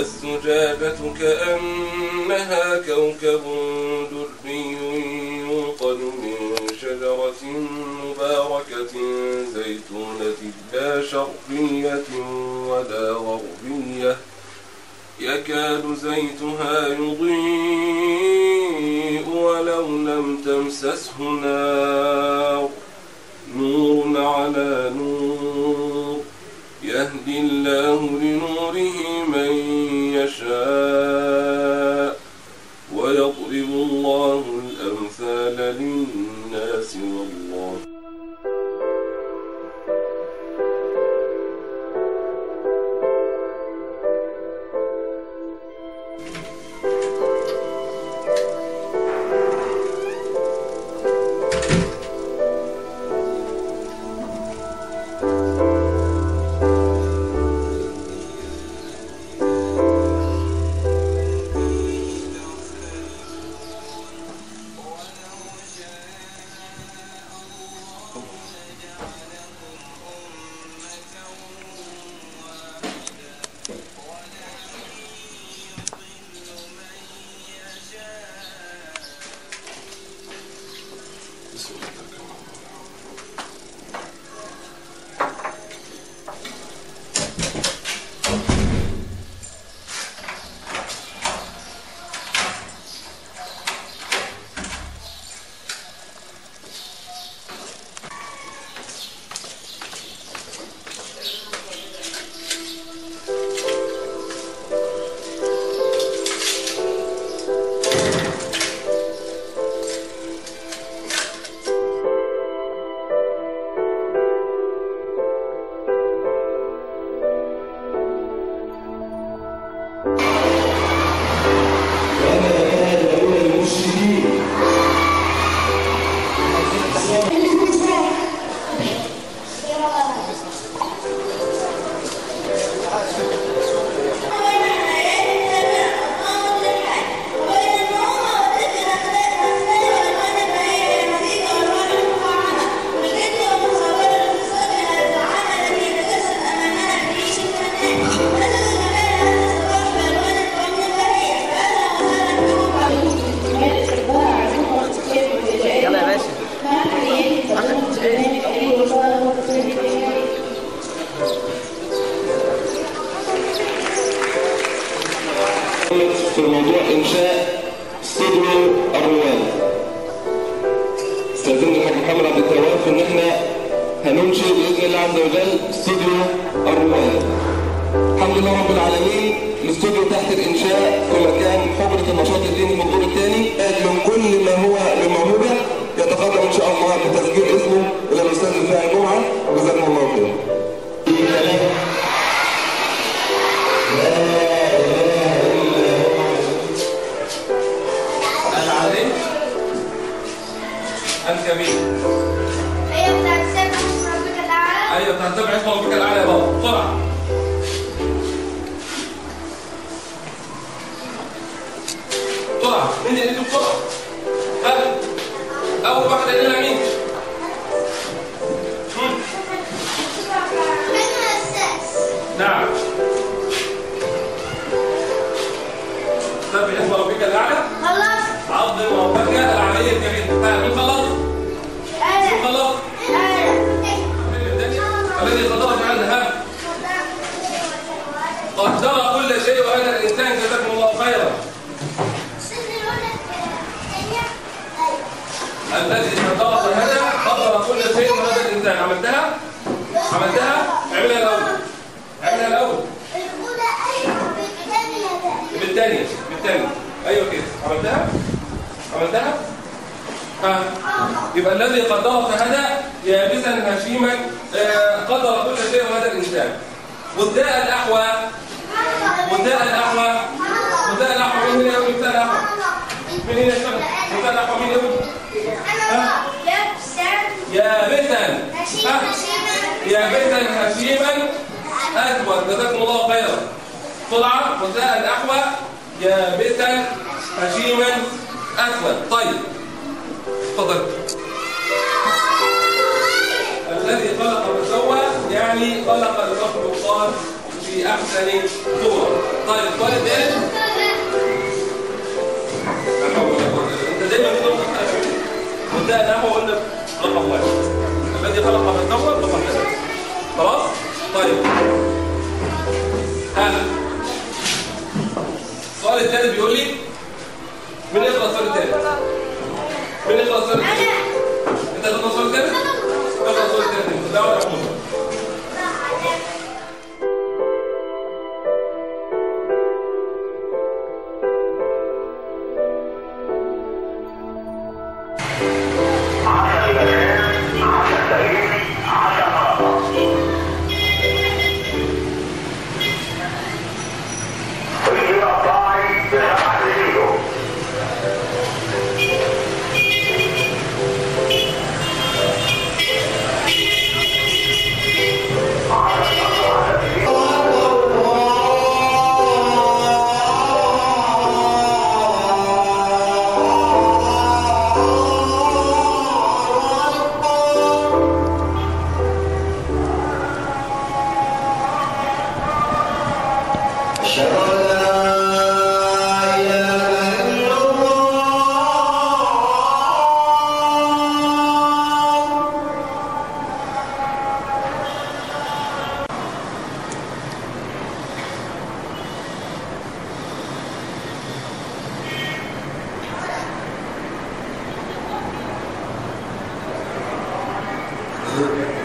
الزجاجة كأنها كوكب دري يوقد من شجرة مباركة زيتونة لا شرقية ولا غربية يكاد زيتها يضيء ولو لم تمسسه نار نور على نور يهدي الله لنوره من يشاء ويضرب الله الأمثال للناس والله في موضوع إنشاء استوديو الرواد. استاذن الحاج محمد عبد التواب إن إحنا هننشئ بإذن الله عز وجل استوديو الرواد. الحمد لله رب العالمين، الاستوديو تحت الإنشاء في مكان حجرة النشاط الديني في الدور الثاني. من كل ما هو بموهبة يتقدم إن شاء الله بتسجيل اسمه إلى الأستاذ الفاعل جمعة، جزاكم الله خير. أنت مين؟ أيوة بتاعت سبع اسم ربك الأعلى. أيوة بتاعت سبع اسم ربك الأعلى يا بابا، بسرعة. بسرعة، مين اللي يقول بسرعة؟ ها؟ أول واحدة قايلة مين؟ أنا أساس. نعم. سبع اسم ربك الأعلى؟ خلاص. عظم ربك العلي الكبير. ها مين خلص؟ أنا. مين خلص؟ الذي قدر فعلها. قدر كل شيء وهذا الإنسان جزاكم الله خيرا. الذي قدر فهذا قدر كل شيء وهذا الإنسان. عملتها؟ عملتها؟ اعملها الأول. اعملها الأول. بالثانية. بالثانية. أيوه كده. عملتها؟ عملتها؟ ها. يبقى الذي قدر فهدى يابسا هشيما قدر كل شيء وهذا الإنسان. والداء الأحوى. والداء الأحوى. والداء الأحوى مين هنا يقول الداء الأحوى؟ مين هنا يشتغل؟ والداء الأحوى مين يقول؟ يابسا. يابسا هشيما أسود. جزاكم الله خيرا. بسرعة. والداء الأحوى يابسا هشيما أسود. طيب تفضل. الذي خلق فسوى يعني خلق المخلوقات في في احسن صوره. طيب السؤال الثالث، انت دايما بتقول وده نحو قلنا رقم واحد، الذي خلق فسوى رقم ثلاثة. خلاص؟ طيب السؤال الثالث بيقول لي مين يقرأ السؤال الثالث؟ مين يقرأ السؤال الثالث؟ انت تقرأ السؤال الثالث؟ اقرأ السؤال الثالث. دعوة محمود. Thank you.